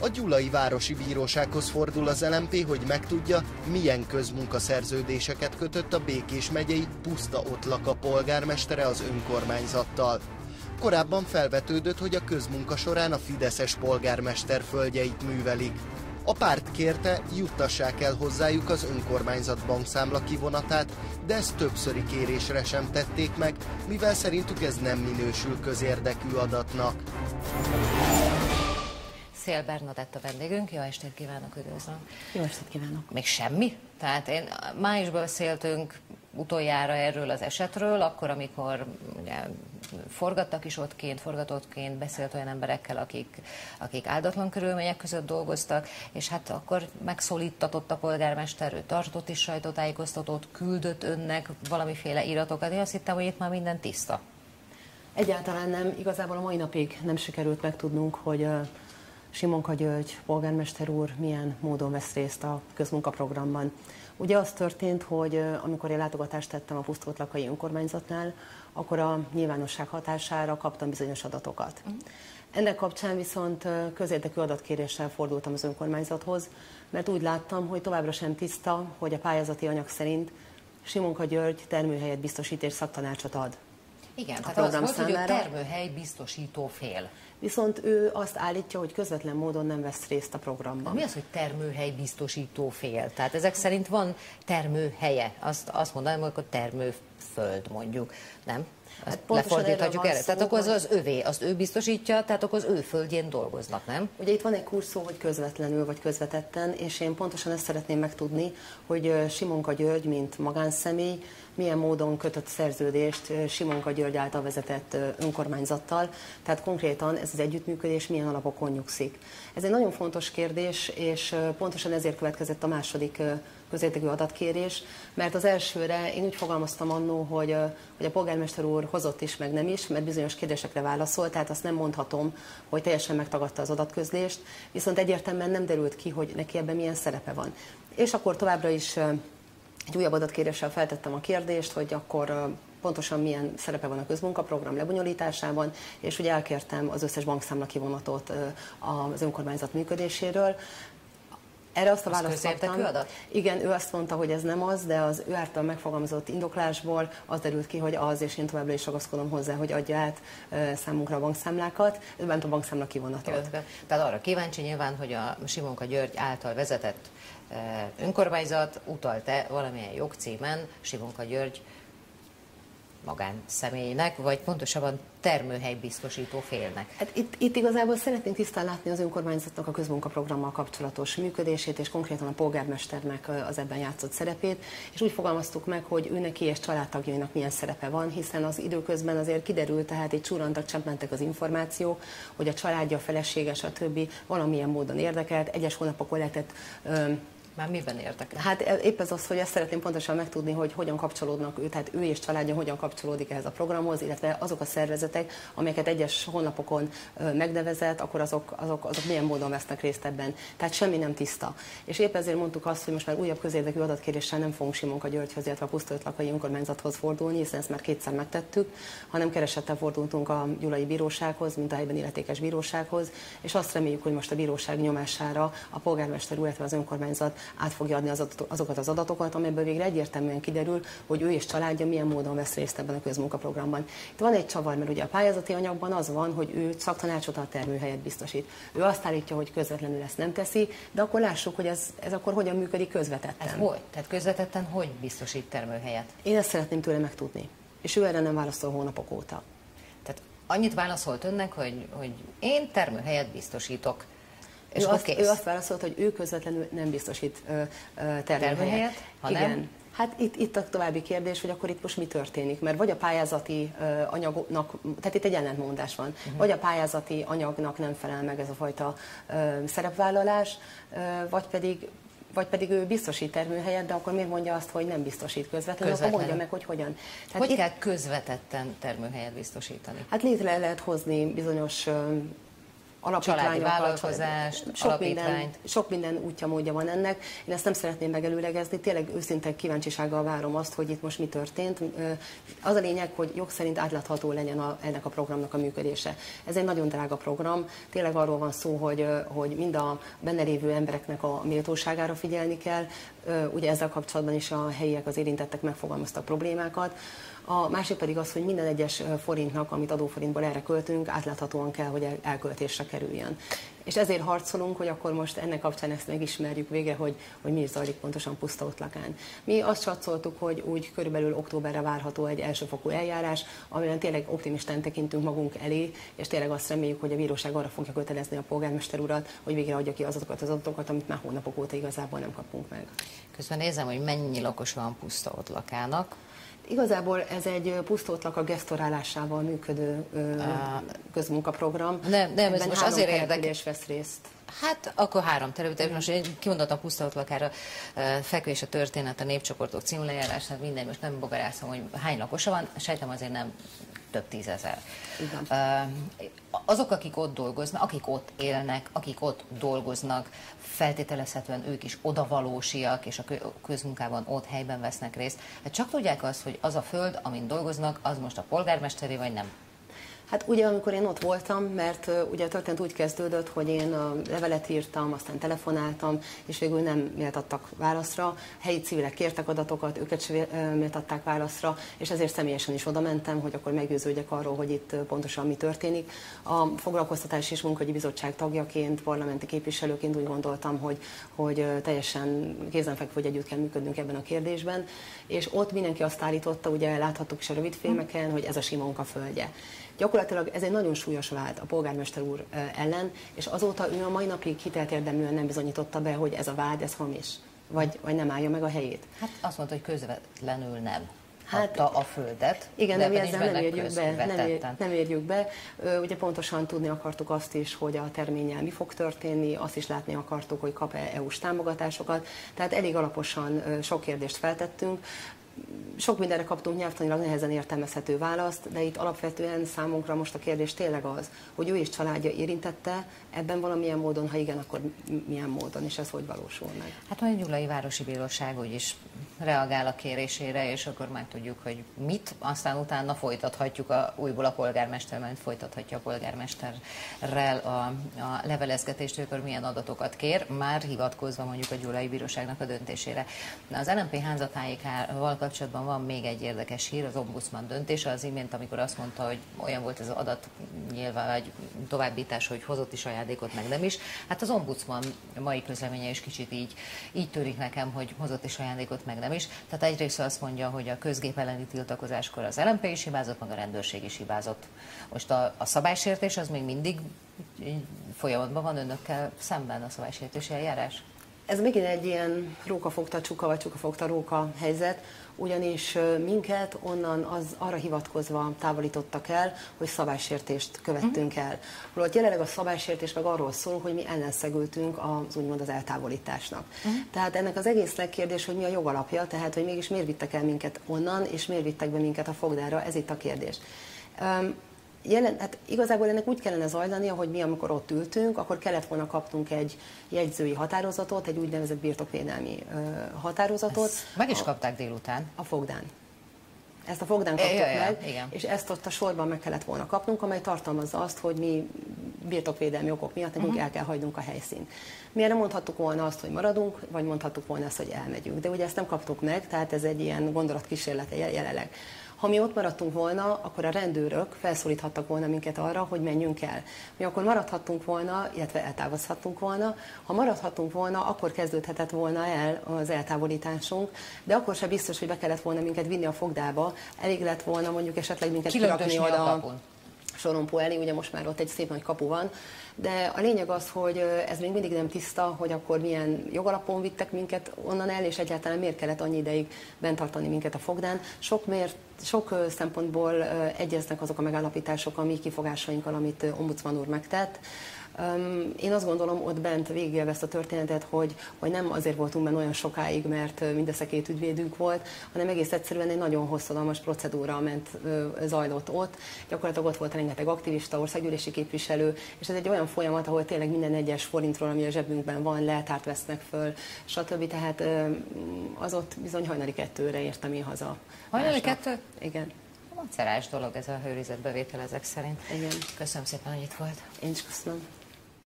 A Gyulai Városi Bírósághoz fordul az LMP, hogy megtudja, milyen közmunkaszerződéseket kötött a Békés megyei Puszta-Ottlaka polgármestere az önkormányzattal. Korábban felvetődött, hogy a közmunka során a fideszes polgármester földjeit művelik. A párt kérte, juttassák el hozzájuk az önkormányzat bankszámla kivonatát, de ezt többszöri kérésre sem tették meg, mivel szerintük ez nem minősül közérdekű adatnak. Szél Bernadett a vendégünk, jó estét kívánok, üdvözlöm. Jó estét kívánok. Még semmi? Tehát májusban beszéltünk utoljára erről az esetről, akkor, amikor ugye, forgattak is forgatottként, beszélt olyan emberekkel, akik áldatlan körülmények között dolgoztak, és hát akkor megszólítatott a polgármester, ő tartott is sajtótájékoztatót, küldött önnek valamiféle iratokat. Én azt hittem, hogy itt már minden tiszta. Egyáltalán nem. Igazából a mai napig nem sikerült megtudnunk, hogy Simonka György polgármester úr milyen módon vesz részt a közmunkaprogramban. Ugye az történt, hogy amikor én látogatást tettem a Puszta-Ottlakai önkormányzatnál, akkor a nyilvánosság hatására kaptam bizonyos adatokat. Ennek kapcsán viszont közérdekű adatkéréssel fordultam az önkormányzathoz, mert úgy láttam, hogy továbbra sem tiszta, hogy a pályázati anyag szerint Simonka György termőhelyet biztosít és szaktanácsot ad. Igen, tehát az volt, hogy a termőhely biztosító fél. Viszont ő azt állítja, hogy közvetlen módon nem vesz részt a programban. De mi az, hogy termőhely biztosító fél? Tehát ezek szerint van termőhelye. Azt mondanám, hogy akkor termőföld mondjuk, nem? Hát lefordíthatjuk erre. Tehát akkor az övé, azt ő biztosítja, tehát akkor az ő földjén dolgoznak, nem? Ugye itt van egy kurszó, hogy közvetlenül vagy közvetetten, és én pontosan ezt szeretném megtudni, hogy Simonka György, mint magánszemély, milyen módon kötött szerződést Simonka György által vezetett önkormányzattal, tehát konkrétan ez az együttműködés milyen alapokon nyugszik. Ez egy nagyon fontos kérdés, és pontosan ezért következett a második közérdekű adatkérés, mert az elsőre én úgy fogalmaztam annó, hogy a polgármester úr hozott is, meg nem is, mert bizonyos kérdésekre válaszolt, tehát azt nem mondhatom, hogy teljesen megtagadta az adatközlést, viszont egyértelműen nem derült ki, hogy neki ebben milyen szerepe van. És akkor továbbra is egy újabb adatkéréssel feltettem a kérdést, hogy akkor pontosan milyen szerepe van a közmunkaprogram lebonyolításában, és ugye elkértem az összes bankszámla kivonatot az önkormányzat működéséről. Erre azt a választ kaptam. Igen, ő azt mondta, hogy ez nem az, de az ő által megfogalmazott indoklásból az derült ki, hogy az, és én továbbra is ragaszkodom hozzá, hogy adja át számunkra a bankszámlákat, bent a bankszámla kivonatot. Tehát arra kíváncsi nyilván, hogy a Simonka György által vezetett önkormányzat utalt-e valamilyen jogcímen Simonka György magánszemélynek, vagy pontosabban termőhelybiztosító félnek. Hát itt igazából szeretnénk tisztán látni az önkormányzatnak a közmunkaprogrammal kapcsolatos működését, és konkrétan a polgármesternek az ebben játszott szerepét, és úgy fogalmaztuk meg, hogy ő neki és családtagjainak milyen szerepe van, hiszen az időközben azért kiderült, tehát itt csurrantak, csemplentek az információk, hogy a családja, a felesége, stb. Valamilyen módon érdekelt, egyes hónapokon lehetett már miben értek? Hát épp ez az, hogy ezt szeretném pontosan megtudni, hogy hogyan kapcsolódnak ő, tehát ő és családja hogyan kapcsolódik ehhez a programhoz, illetve azok a szervezetek, amelyeket egyes honlapokon megnevezett, akkor azok milyen módon vesznek részt ebben. Tehát semmi nem tiszta. És épp ezért mondtuk azt, hogy most már újabb közérdekű adatkéréssel nem fogunk Simonka Györgyhöz, illetve a Puszta-Ottlakai önkormányzathoz fordulni, hiszen ezt már kétszer megtettük, hanem keresettel fordultunk a Gyulai Bírósághoz, mint a helyben illetékes bírósághoz, és azt reméljük, hogy most a bíróság nyomására a polgármester úr, illetve az önkormányzat át fogja adni azokat az adatokat, amelyből végre egyértelműen kiderül, hogy ő és családja milyen módon vesz részt ebben a közmunkaprogramban. Itt van egy csavar, mert ugye a pályázati anyagban az van, hogy ő szaktanácsot a termőhelyet biztosít. Ő azt állítja, hogy közvetlenül ezt nem teszi, de akkor lássuk, hogy ez akkor hogyan működik közvetetten. Ez hogy? Tehát közvetetten hogy biztosít termőhelyet? Én ezt szeretném tőle megtudni. És ő erre nem válaszol hónapok óta. Tehát annyit válaszolt önnek, hogy én termőhelyet biztosítok. És ő azt válaszolt, hogy ő közvetlenül nem biztosít termőhelyet. Igen. Hát itt a további kérdés, hogy akkor itt most mi történik, mert vagy a pályázati anyagnak, tehát itt egy ellentmondás van, vagy a pályázati anyagnak nem felel meg ez a fajta szerepvállalás, vagy pedig ő biztosít termőhelyet, de akkor miért mondja azt, hogy nem biztosít közvetlenül, akkor mondja meg, hogy hogyan. Tehát hogy kell közvetetten termőhelyet biztosítani? Hát létre lehet hozni bizonyos alapítványokat, alapítványt. Sok minden útja, módja van ennek. Én ezt nem szeretném megelőlegezni, tényleg őszinte kíváncsisággal várom azt, hogy itt most mi történt. Az a lényeg, hogy jog szerint átlátható legyen ennek a programnak a működése. Ez egy nagyon drága program, tényleg arról van szó, hogy mind a benne lévő embereknek a méltóságára figyelni kell. Ugye ezzel kapcsolatban is a helyiek, az érintettek megfogalmaztak problémákat. A másik pedig az, hogy minden egyes forintnak, amit adóforintból erre költünk, átláthatóan kell, hogy elköltésre kerüljön. És ezért harcolunk, hogy akkor most ennek kapcsán ezt megismerjük végre, hogy mi is zajlik pontosan Pusztaotlakán. Mi azt satszoltuk, hogy úgy körülbelül októberre várható egy elsőfokú eljárás, amiben tényleg optimistán tekintünk magunk elé, és tényleg azt reméljük, hogy a bíróság arra fogja kötelezni a polgármester urat, hogy végre adja ki azokat az adatokat, amit már hónapok óta igazából nem kapunk meg. Közben nézem, hogy mennyi lakos van Pusztaotlakának. Igazából ez egy Pusztaotlaka gesztorálásával működő közmunkaprogram. Nem, ez most azért érdekes. Vesz részt. Hát akkor 3 terület. Most én kimondottam Pusztaotlakára, Fekvés a történet, a népcsoportok című lejárás, hát minden, most nem bogarászom, hogy hány lakosa van, sejtem azért nem több 10 000. Azok, akik ott dolgoznak, akik ott élnek, akik ott dolgoznak, feltételezhetően ők is odavalósiak, és a közmunkában ott helyben vesznek részt. Hát csak tudják azt, hogy az a föld, amin dolgoznak, az most a polgármesteré, vagy nem? Hát ugye, amikor én ott voltam, mert ugye a történet úgy kezdődött, hogy én levelet írtam, aztán telefonáltam, és végül nem méltattak válaszra. Helyi civilek kértek adatokat, őket sem méltatták válaszra, és ezért személyesen is oda mentem, hogy akkor meggyőződjek arról, hogy itt pontosan mi történik. A Foglalkoztatási és Munkahogyi Bizottság tagjaként, parlamenti képviselőként úgy gondoltam, hogy teljesen kézenfekvő, hogy együtt kell működnünk ebben a kérdésben, és ott mindenki azt állította, ugye láthattuk is a rövidfilmeken, hogy ez a Simonka földje. Gyakorlatilag ez egy nagyon súlyos vád a polgármester úr ellen, és azóta ő a mai napig hitelt érdeműen nem bizonyította be, hogy ez a vád, ez hamis, vagy nem állja meg a helyét. Hát azt mondta, hogy közvetlenül nem adta a földet. Igen, de mi ezzel nem érjük be. Ugye pontosan tudni akartuk azt is, hogy a terménnyel mi fog történni, azt is látni akartuk, hogy kap-e EU-s támogatásokat. Tehát elég alaposan sok kérdést feltettünk. Sok mindenre kaptunk nyelvtanilag nehezen értelmezhető választ, de itt alapvetően számunkra most a kérdés tényleg az, hogy ő és családja érintette ebben valamilyen módon, ha igen, akkor milyen módon, és ez hogy valósul meg. Hát majd a Gyulai Városi Bíróság úgyis reagál a kérésére, és akkor már tudjuk, hogy mit, aztán utána folytathatjuk újból a polgármesterrel, folytathatja a polgármesterrel a levelezgetést, hogy akkor milyen adatokat kér, már hivatkozva mondjuk a Gyulai Bíróságnak a döntésére. Az LMP házattájékával kapcsolatban van még egy érdekes hír, az ombudsman döntése az imént, amikor azt mondta, hogy olyan volt ez az adat nyilván, vagy továbbítás, hogy hozott is ajándékot, meg nem is. Hát az ombudsman mai közleménye is kicsit így törik nekem, hogy hozott is ajándékot, meg nem is. Tehát egyrészt azt mondja, hogy a közgép elleni tiltakozáskor az LMP is hibázott, meg a rendőrség is hibázott. Most a szabálysértés az még mindig folyamatban van önökkel szemben, a szabálysértési eljárás? Ez megint egy ilyen rókafogta csuka, vagy csukafogta róka helyzet, ugyanis minket onnan arra hivatkozva távolítottak el, hogy szabálysértést követtünk el. Holott jelenleg a szabálysértés meg arról szól, hogy mi ellenszegültünk az eltávolításnak. Tehát ennek az egésznek kérdés, hogy mi a jogalapja, tehát hogy mégis miért vittek el minket onnan, és miért vittek be minket a fogdára, ez itt a kérdés. Hát igazából ennek úgy kellene zajlania, hogy mi, amikor ott ültünk, akkor kellett volna kaptunk egy jegyzői határozatot, egy úgynevezett birtokvédelmi határozatot. Ezt meg is kapták délután. A fogdán. Ezt a fogdán kaptuk meg, igen. És ezt ott a sorban meg kellett volna kapnunk, amely tartalmazza azt, hogy mi birtokvédelmi okok miatt nekünk el kell hagynunk a helyszínt. Mi erre mondhattuk volna azt, hogy maradunk, vagy mondhattuk volna azt, hogy elmegyünk. De ugye ezt nem kaptuk meg, tehát ez egy ilyen gondolatkísérlete jelenleg. Ha mi ott maradtunk volna, akkor a rendőrök felszólíthattak volna minket arra, hogy menjünk el. Mi akkor maradhattunk volna, illetve eltávozhattunk volna. Ha maradhattunk volna, akkor kezdődhetett volna el az eltávolításunk, de akkor sem biztos, hogy be kellett volna minket vinni a fogdába. Elég lett volna mondjuk esetleg minket kirakni oda Sorompó elé, ugye most már ott egy szép nagy kapu van, de a lényeg az, hogy ez még mindig nem tiszta, hogy akkor milyen jogalapon vittek minket onnan el, és egyáltalán miért kellett annyi ideig bent tartani minket a fogdán. Sok szempontból egyeznek azok a megállapítások a mi kifogásainkkal, amit ombudsman úr megtett. Én azt gondolom, ott bent végigélve ezt a történetet, hogy nem azért voltunk benne olyan sokáig, mert mindössze 2 ügyvédünk volt, hanem egész egyszerűen egy nagyon hosszadalmas procedúra zajlott ott. Gyakorlatilag ott volt rengeteg aktivista, országgyűlési képviselő, és ez egy olyan folyamat, ahol tényleg minden egyes forintról, ami a zsebünkben van, leltárt vesznek föl, stb. Tehát az ott bizony hajnali 2-re értem én haza. Hajnali 2? Igen. Macerás dolog ez a hőrizetbevétel ezek szerint. Igen. Köszönöm szépen, hogy itt volt. Én is köszönöm.